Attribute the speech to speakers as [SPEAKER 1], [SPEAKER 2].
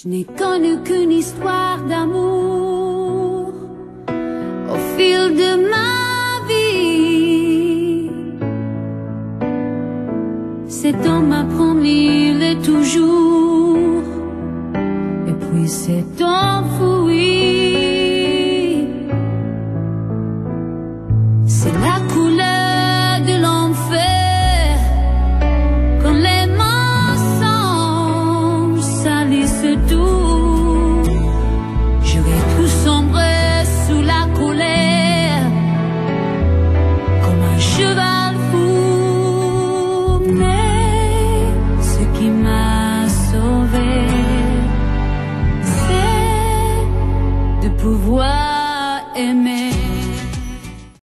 [SPEAKER 1] Je n'ai connu qu'une histoire d'amour au fil de ma vie. C'est dans ma